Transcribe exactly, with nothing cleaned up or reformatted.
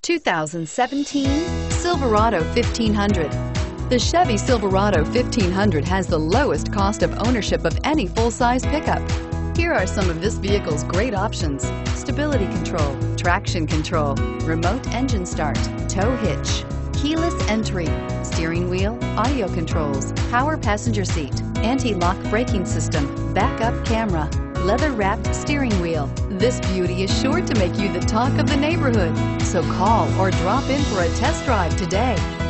two thousand seventeen Silverado fifteen hundred. The Chevy Silverado fifteen hundred has the lowest cost of ownership of any full-size pickup. Here are some of this vehicle's great options: stability control, traction control, remote engine start, tow hitch, keyless entry, steering wheel audio controls, power passenger seat, anti-lock braking system, backup camera, leather-wrapped steering wheel. This beauty is sure to make you the talk of the neighborhood. So call or drop in for a test drive today.